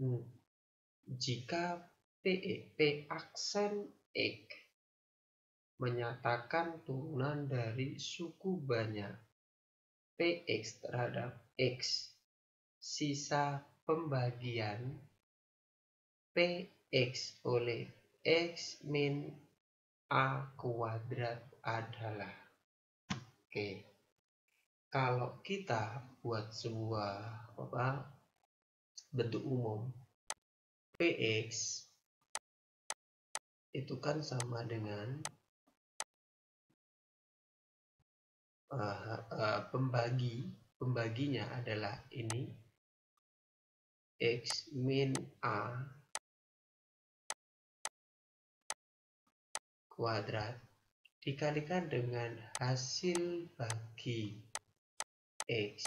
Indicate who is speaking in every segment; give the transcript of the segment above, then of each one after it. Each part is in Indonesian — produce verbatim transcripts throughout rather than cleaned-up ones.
Speaker 1: Hmm. Jika P, P aksen X menyatakan turunan dari suku banyak Px terhadap X, sisa pembagian Px oleh X min A kuadrat adalah. Oke, kalau kita buat sebuah apa, bentuk umum, Px itu kan sama dengan uh, uh, pembagi pembaginya adalah ini X min A kuadrat dikalikan dengan hasil bagi X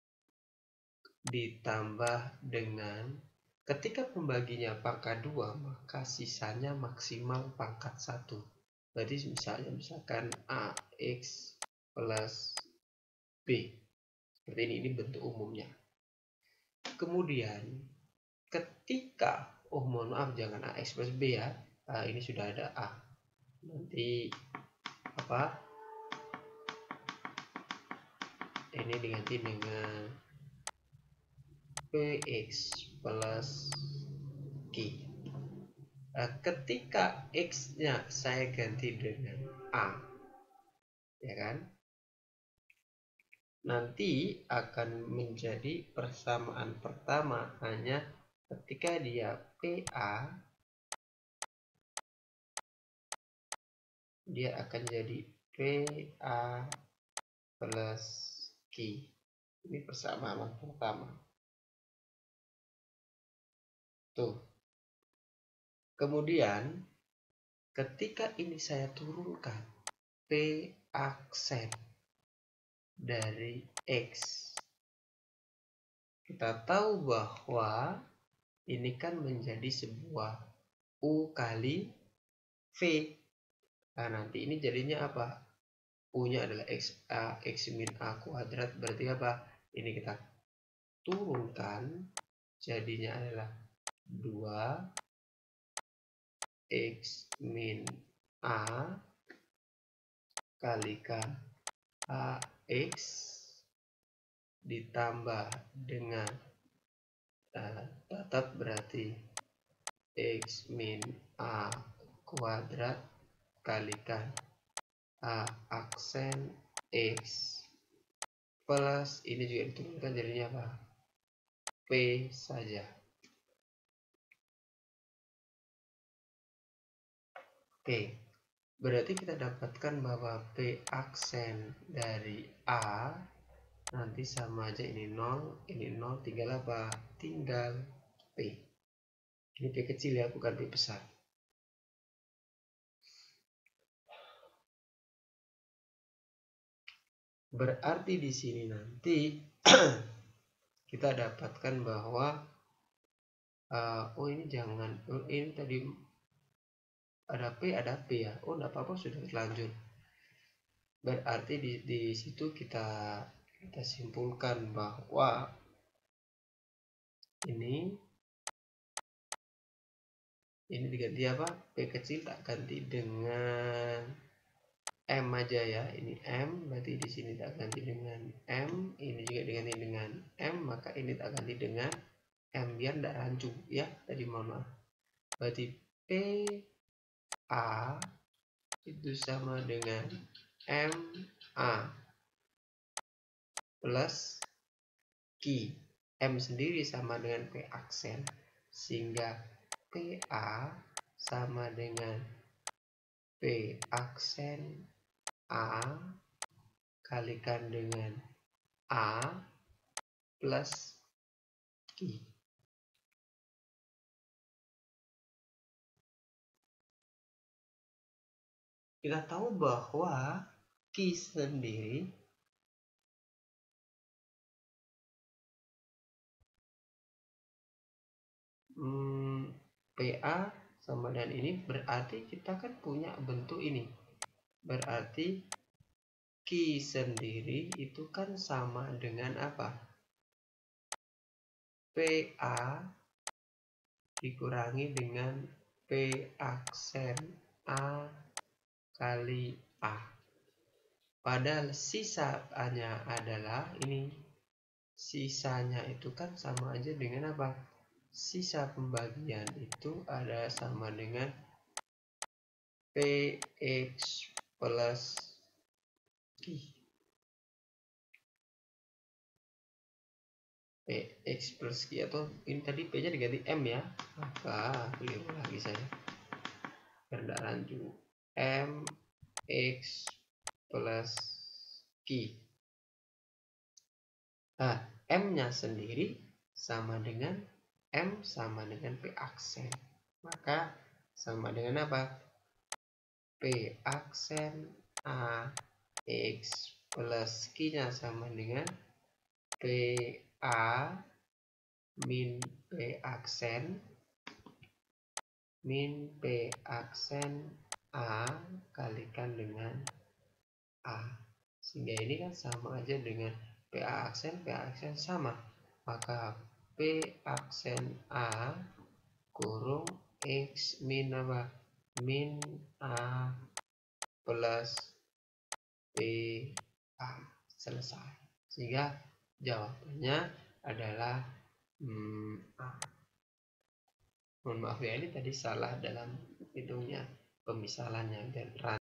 Speaker 1: ditambah dengan, ketika pembaginya pangkat dua maka sisanya maksimal pangkat satu. Berarti misalnya misalkan A X plus B. Seperti ini, ini bentuk umumnya. Kemudian ketika, oh mohon maaf jangan A X plus B ya. Nah, ini sudah ada A. Nanti apa? Ini diganti dengan Px plus Q. Nah, ketika X-nya saya ganti dengan A, ya kan? Nanti akan menjadi persamaan pertama hanya ketika dia PA, dia akan jadi PA plus Q. Ini persamaan pertama. Tuh. Kemudian ketika ini saya turunkan P aksen dari X, kita tahu bahwa ini kan menjadi sebuah U kali V. Nah, nanti ini jadinya apa? U-nya adalah X, A, X min A kuadrat. Berarti apa? Ini kita turunkan, jadinya adalah dua X min A kalikan A X ditambah dengan uh, tetap berarti X min A kuadrat kalikan A aksen X plus ini juga diturunkan jadinya apa? P saja. Oke, berarti kita dapatkan bahwa P aksen dari A nanti sama aja, ini nol, ini nol, tinggal apa? Tinggal P. Ini P kecil ya, bukan P besar. Berarti di sini nanti kita dapatkan bahwa uh, oh ini jangan, oh, ini tadi ada P, ada P ya. Oh enggak apa-apa, sudah terlanjur. Berarti di, di situ kita kita simpulkan bahwa ini ini diganti apa? P kecil tak ganti dengan M aja ya. Ini M, berarti di sini tak ganti dengan M, ini juga diganti dengan M, maka ini tak ganti dengan M biar tidak rancu ya. Tadi mohon maaf. Berarti P A itu sama dengan M A plus Q. M sendiri sama dengan P aksen, sehingga P A sama dengan P aksen A kalikan dengan A plus Q. Kita tahu bahwa Q sendiri hmm, P A sama dengan ini, berarti kita kan punya bentuk ini. Berarti Q sendiri itu kan sama dengan apa? P A dikurangi dengan P aksen A kali A. Padahal sisanya adalah ini. Sisanya itu kan sama aja dengan apa? Sisa pembagian itu ada sama dengan Px plus Q. Px plus Q atau ini tadi P nya diganti M ya. Maka keliru lagi saya. Biar tidak rancu. Mx plus Q. Nah, M-nya sendiri sama dengan M sama dengan P aksen. Maka sama dengan apa? P aksen A X plus Q-nya sama dengan P A min P aksen min P aksen A kalikan dengan A. Sehingga ini kan sama aja dengan P A aksen, P A aksen sama. Maka P aksen A kurung X min apa? Min A plus P A. Selesai. Sehingga jawabannya adalah hmm, A. Mohon maaf ya, ini tadi salah dalam hitungnya, pemisalannya dan